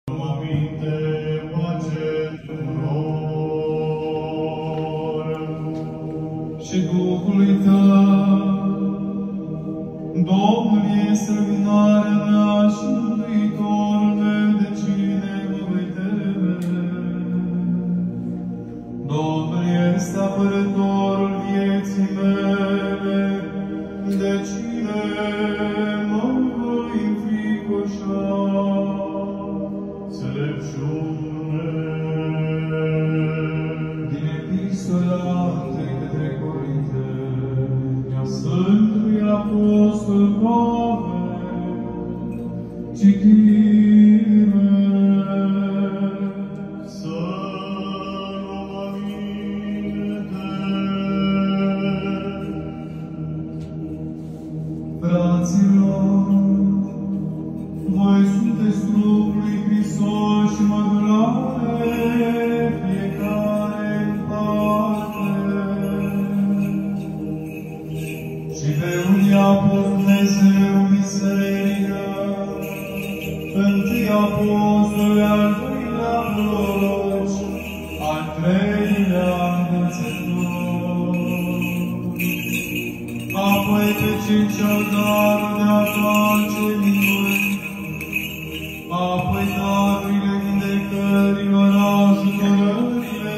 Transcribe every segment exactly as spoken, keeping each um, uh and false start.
Aminte, pace tuturor și Duhului Tău. Domnul este luminarea mea și Mântuitorul meu, de cine mă voi teme? Domnul este apărătorul vieții mele, de cine mă voi înfricoșa? Înțelepciune. Din Epistola întâi către Corinteni, a Sfântului Apostol Pavel, citire. Să luăm aminte. Fraților, voi sunteți trupul lui Hristos și mădulare, fiecare în parte. Și pe unii a pus Dumnezeu biserică, întâi apostoli, al doilea proroci, al treilea învățători, apoi pe cei ce-au darul de a face minuni, apoi darurile vindecărilor, ajutorările,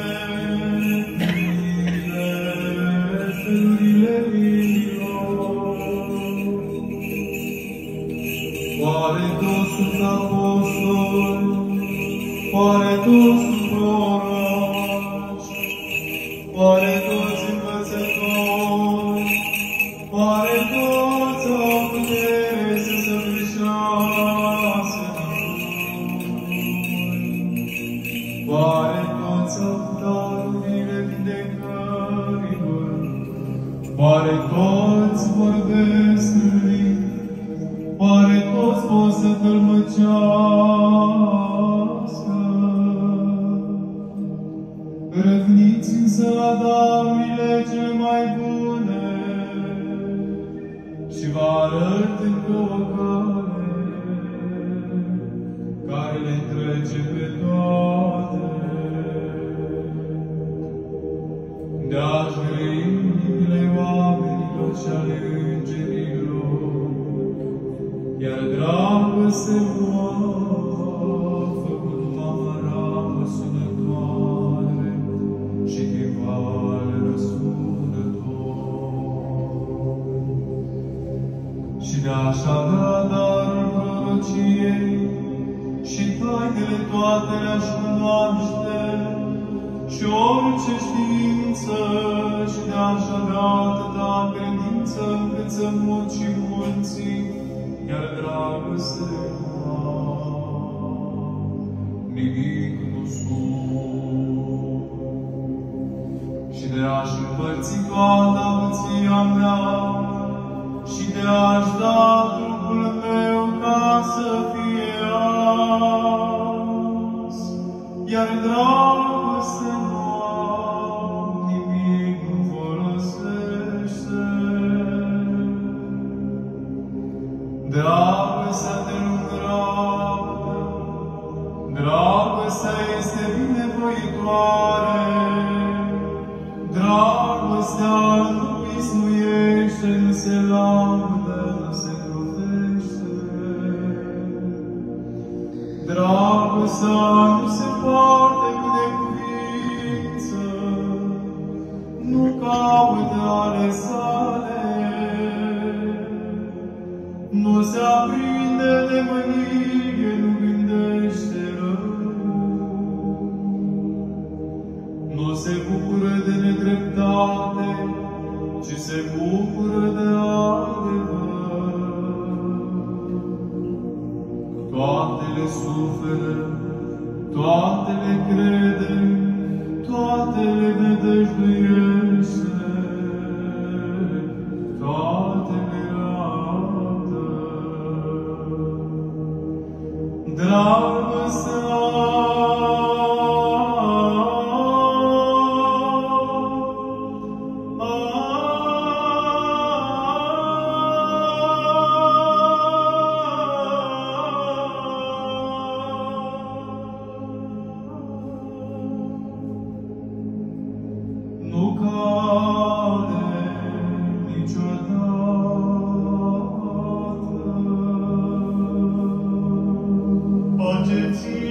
miile, felurile inimilor. Oare toți sunt apostoli? Oare toți sunt proroci? Oare toți învățători? Oare toți au putere să săvârșească minuni? Oare toți au darurile vindecărilor? Oare toți vorbesc în limbi? Oare toți pot să tălmăcească? Răvniți însă la darurile cele mai bune și vă arăt încă o cale care le trece pe toate. De-aș grei inimile oamenilor și ale îngerilor, iar dragostea a făcut mama ramă sunătoare și chivale răsunător. Și de-aș avea darul prorociei și tainele toate le-aș cunoaște și orice știință, și de-aș avea atâta credință încât să mut și munții, iar dragostea nimic nu sunt. Și de-aș împărți toată avuția mea și de-aș da trupul meu ca să fie ars, iar dragostea nu am, nimic nu folosește. Dragostea te lucrată, dragostea este binevoitoare, dragostea nu pismuiește, nu se laudă, nu se trudește. Dragostea nu se poartă cu necuvință, nu caută ale sale, nu se aprinde de mânie, nu gândește rău, nu se bucură de nedreptate, ci se bucură de adevăr. Toate le suferă, toate le crede, toate le nădăjduiește, toate le arată. Dragostea pace ție,